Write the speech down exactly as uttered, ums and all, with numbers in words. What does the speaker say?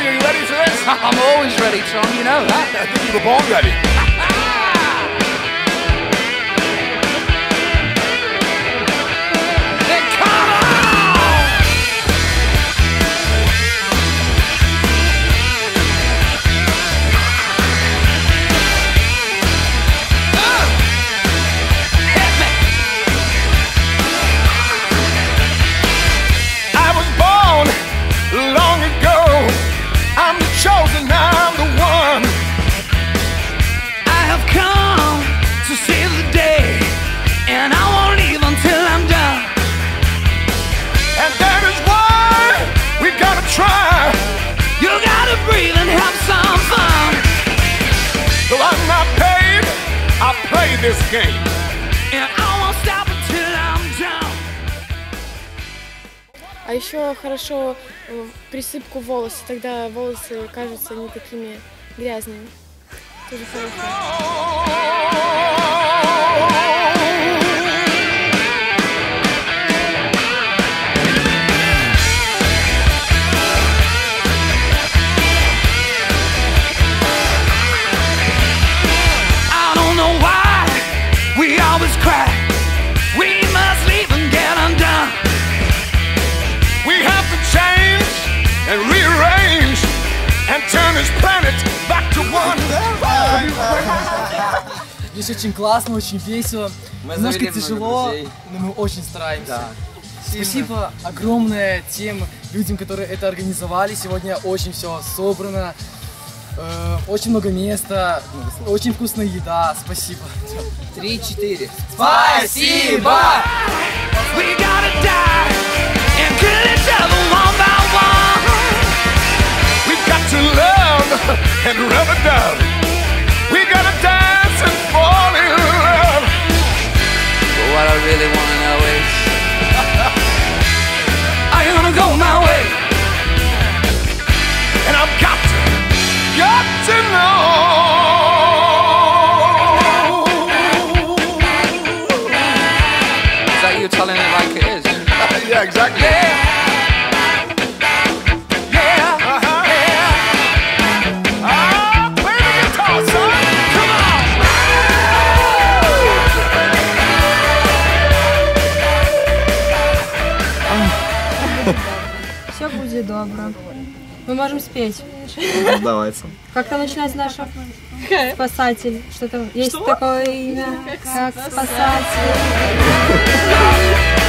are you ready for this? I'm always ready, Tom, you know that. I think you were born ready. Then come on! Uh, hit me! I was born long ago. I'm the chosen, I'm the one. I have come to save the day, and I won't leave until I'm done. And that is why we gotta try. You gotta breathe and have some fun. Though I'm not paid, I play this game. And I won't stop until I'm done. А еще хорошо э, присыпку волос, тогда волосы кажутся не такими грязными. Тоже хорошо. I don't know why we always cry. We must leave and get undone. We have to change and rearrange and turn this planet back to one. Здесь очень классно, очень весело. Мы Немножко завели тяжело, много друзей. но мы очень стараемся. Да. Спасибо огромное тем людям, которые это организовали. Сегодня очень все собрано, э, очень много места, очень вкусная еда. Спасибо. Три-четыре. Спасибо! We gotta die and kill each other one by one. We've got to love and rub it down. We gotta dance and fall in love. But what I really wanna know is, are you gonna go my way? And I've got to, got to know. Is that you telling it like it is? Yeah, exactly. Yeah. Yeah. Uh-huh. Yeah. Ah, play the guitar, son. Come on. Все будет добро. Мы можем спеть. Давайте. Как там начинается наша? Спасатель. Что-то есть такое имя, как спасатель.